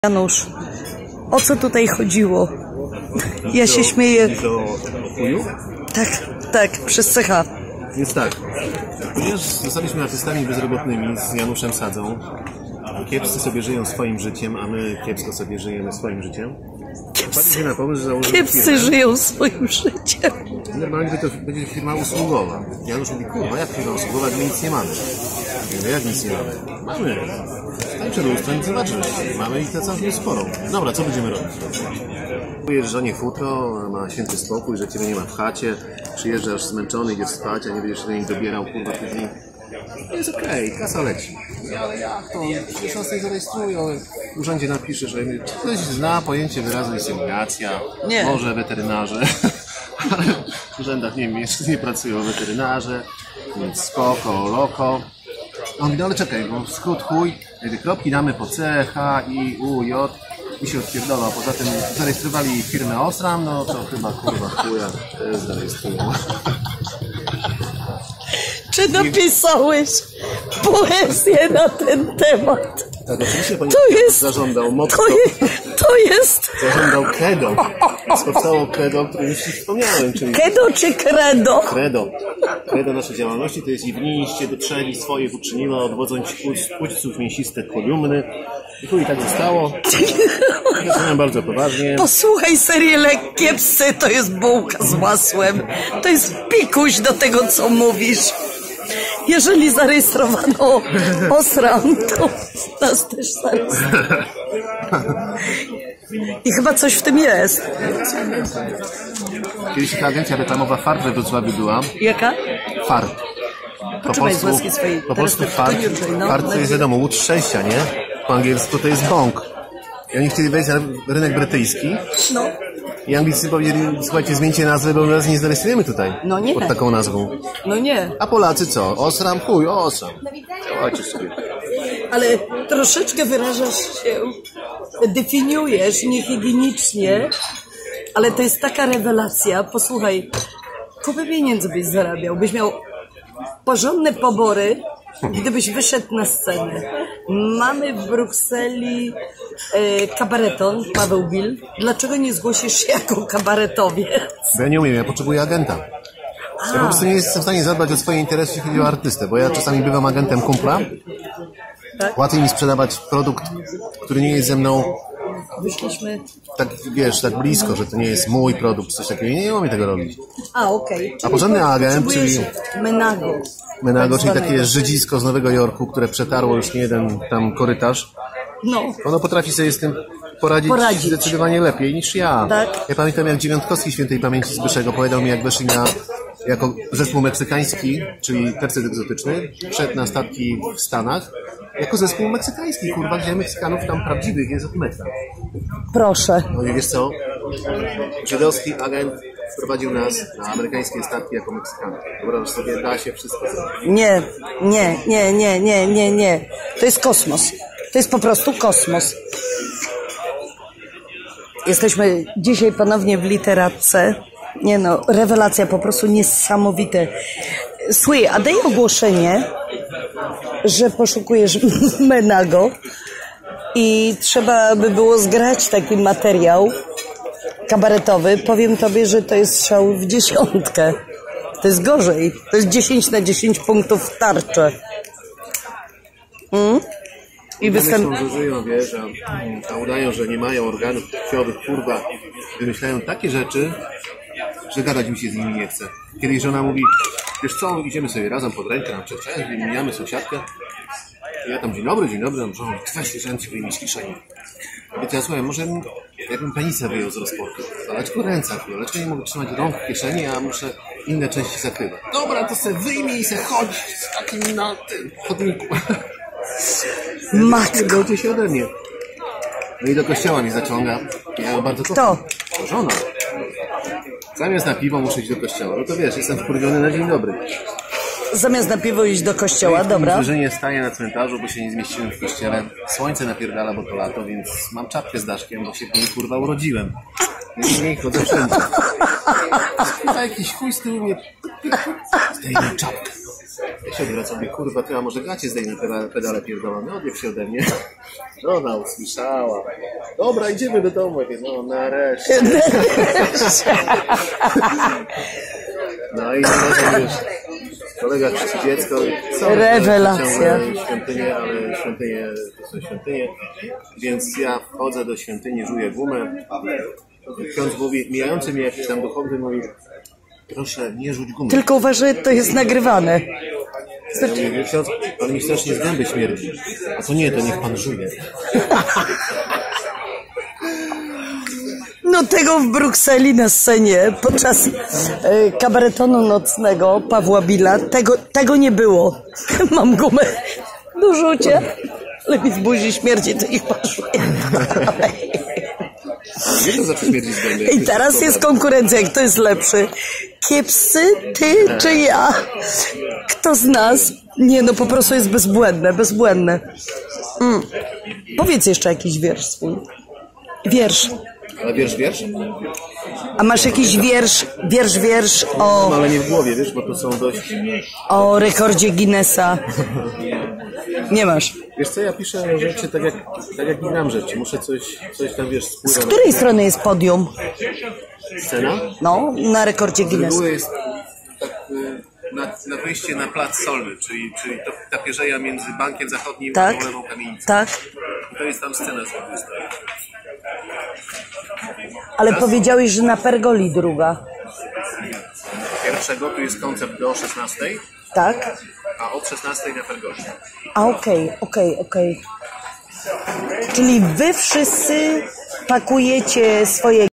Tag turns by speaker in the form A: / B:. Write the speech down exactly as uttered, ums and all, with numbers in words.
A: Janusz, o co tutaj chodziło? Ja się śmieję.
B: Do chuju?
A: Tak, tak, przez cecha.
B: Więc tak, ponieważ zostaliśmy artystami bezrobotnymi z Januszem Sadzą, kiepscy sobie żyją swoim życiem, a my kiepsko sobie żyjemy swoim życiem. Wpadliśmy na pomysł, że założymy
A: Kiepscy
B: firmę.
A: żyją swoim życiem.
B: Normalnie to będzie firma usługowa. Janusz mówi, kurwa, jak firma usługowa, my nic nie mamy. Ja mówię, jak nic nie mamy? Mamy. Stań przed lustrem i zobaczysz. Mamy ich na całkiem sporo. Dobra, co będziemy robić? Powiesz żonie futro, ma święty spokój, że ciebie nie ma w chacie, przyjeżdżasz zmęczony, idziesz spać, a nie będziesz się do nich dobierał, kurwa, później. To jest okej, okay, kasa leci. Ale jak to? Przecież nas tutaj zarejestrują. W urzędzie napisze, że ktoś zna pojęcie wyrazu inseminacja,
A: Nie.
B: może weterynarze, ale w urzędach nie, nie pracują weterynarze, więc spoko, loko. On mówi, no ale czekaj, bo skrót chuj, te kropki damy po C, H, I, U, J i się odpierdolą, a poza tym zarejestrowali firmę Osram, no to chyba kurwa chuja też zarejestrują.
A: Czy napisałeś poezję na ten temat?
B: Tak, oczywiście pani
A: To jest,
B: zażądał mocno,
A: to, je, to jest
B: zażądał credo. Więc powstało credo, o którym już ci wspomniałem, czyli
A: kedo czy credo?
B: credo. Credo naszej działalności to jest i wniście do trzeli swoich uczyniła, odwodząc płódźców mięsiste kolumny. I tu i tak zostało. Zaczynam bardzo poważnie.
A: Posłuchaj, serię Lekkie Psy to jest bułka z masłem. To jest pikuś do tego, co mówisz. Jeżeli zarejestrowano Osram, to nas też zarejestrowano. I chyba coś w tym jest.
B: Kiedyś taka agencja reklamowa Fart we Wrocławiu była.
A: Jaka?
B: Fart. Po
A: Potrzymaj z
B: polsku,
A: łaski swojej.
B: po
A: Teraz
B: polsku
A: tak
B: fart,
A: to nie uczyj, no.
B: fart to jest wiadomo, łódź szczęścia, nie? Po angielsku to jest bąk. I oni chcieli wejść na rynek brytyjski.
A: No.
B: I Anglicy powiedzieli, słuchajcie, zmieńcie nazwę, bo my nas nie zarejestrujemy tutaj.
A: No nie.
B: Pod taką nazwą.
A: No nie.
B: A Polacy co? Osram? Chuj, osram. Działajcie sobie.
A: Ale troszeczkę wyrażasz się, definiujesz niehigienicznie, ale to jest taka rewelacja. Posłuchaj, kupę pieniędzy byś zarabiał, byś miał porządne pobory, gdybyś wyszedł na scenę. Mamy w Brukseli e, kabareton, Paweł Bil. Dlaczego nie zgłosisz się jako kabaretowiec?
B: Bo ja nie umiem, ja potrzebuję agenta. Ja po prostu nie jestem w stanie zadbać o swoje interesy, jeśli chodzi o artystę, bo ja czasami bywam agentem kumpla.
A: Tak?
B: Łatwiej mi sprzedawać produkt, który nie jest ze mną
A: Wyszliśmy.
B: tak, wiesz, tak blisko, że to nie jest mój produkt, coś takiego. Nie, nie umiem tego robić.
A: A, okej.
B: A porządny agent, czyli
A: Menago.
B: Menago, czyli
A: zwanego.
B: takie żydzisko z Nowego Jorku, które przetarło już nie jeden tam korytarz.
A: No.
B: Ono potrafi sobie z tym poradzić,
A: Poradzić.
B: zdecydowanie lepiej niż ja.
A: Tak.
B: Ja pamiętam, jak Dziewiątkowski świętej pamięci Zbyszek opowiadał mi, jak weszli na, jako zespół meksykański, czyli tercet egzotyczny, wszedł na statki w Stanach, jako zespół meksykański, kurwa, gdzie Meksykanów tam prawdziwych jest od metra.
A: Proszę.
B: No i wiesz co? Żydowski agent wprowadził nas na amerykańskie statki jako Meksykanów. Wyobraź sobie, da się wszystko zrobić.
A: Nie, nie, nie, nie, nie, nie, nie. To jest kosmos. To jest po prostu kosmos. Jesteśmy dzisiaj ponownie w literatce. Nie no, rewelacja, po prostu niesamowite. Słuchaj, a daj ogłoszenie, że poszukujesz Menago i trzeba by było zgrać taki materiał kabaretowy. Powiem tobie, że to jest strzał w dziesiątkę. To jest gorzej. To jest dziesięć na dziesięć punktów w tarczę. Mm? I występ...
B: Myślą, że żyją, wiesz, a, a udają, że nie mają organów płciowych, kurwa. Wymyślają takie rzeczy, że gadać mi się z nimi nie chce. Kiedyś żona mówi, wiesz co, idziemy sobie razem pod rękę na przeczę, wymieniamy sąsiadkę. I ja tam, dzień dobry, dzień dobry, żona mówi, weź ręce wyjmij z kieszeni. Wiecie, ja słuchaj, może jakbym penisę wyjął z rozportu, ale tylko ręce, dlaczego nie mogę trzymać rąk w kieszeni, a muszę inne części zakrywać. Dobra, to se wyjmij i se chodź z takim na tym chodniku.
A: Matko.
B: Gojcie się ode mnie. No i do kościoła mnie zaciąga. Ja ją bardzo kocham.
A: Kto?
B: To żona. Zamiast na piwo muszę iść do kościoła. No to wiesz, jestem wkurwiony na dzień dobry.
A: Zamiast na piwo iść do kościoła,
B: No i w
A: dobra.
B: Wyżynie staję na cmentarzu, bo się nie zmieściłem w kościele. Słońce napierdala, bo to lato, więc mam czapkę z daszkiem, bo się w niej kurwa urodziłem. Więc w niej chodzę wszędzie. Chyba jakiś chuj z tyłu mnie... Zdejmę czapkę. Ja się odwracam, mówię, kurwa, ty, a może gacie zdejmę pedale, pedale pierdolone, odjeb się ode mnie. No, ona usłyszała. Dobra, idziemy do domu. Mówię, no, nareszcie. No i może już kolega krzyczy dziecko. Co,
A: rewelacja.
B: Świątynię, ale świątynie to są świątynie. Więc ja wchodzę do świątyni, żuję gumę. Ksiądz mówi, mijający mnie jakiś tam duchowny mówi, proszę, nie rzuć gumy.
A: Tylko uważaj, to jest nagrywane.
B: Ja mówię, ksiądz, pan mi strasznie z gęby śmierdzi. A to nie, to niech pan żuje.
A: No tego w Brukseli na scenie podczas e, kabaretonu nocnego Pawła Billa, tego, tego nie było. Mam gumę do rzucia, ale mi z buzi śmierdzi, to ich pasuje.
B: Nie to zawsze śmierdzi z gęby.
A: I teraz jest konkurencja, kto jest lepszy. Kiepscy, ty czy ja? Kto z nas? Nie, no po prostu jest bezbłędne, bezbłędne. Mm. Powiedz jeszcze jakiś wiersz swój. Wiersz.
B: Ale wiersz, wiersz?
A: A masz jakiś wiersz, wiersz, wiersz o,
B: No ale nie w głowie, wiesz, bo to są dość...
A: o rekordzie Guinnessa? Nie masz.
B: Wiesz co, ja piszę rzeczy tak jak, tak jak gram rzeczy. Muszę coś, coś tam, wiesz,
A: Z
B: spływa.
A: której strony jest podium?
B: Scena?
A: No, na rekordzie
B: Z
A: Guinnessa.
B: reguły jest tak, y, na, na wyjście na plac Solny, czyli, czyli to, ta pierzeja między Bankiem Zachodnim
A: Tak?
B: a Lewą Kamienicą.
A: Tak?
B: I to jest tam scena z Augusta.
A: Ale powiedziałeś, że na Pergoli druga.
B: Pierwszego tu jest koncert do szesnastej,
A: Tak?
B: a od szesnastej na Pergoli.
A: A okej, okej, okej. Czyli wy wszyscy pakujecie swoje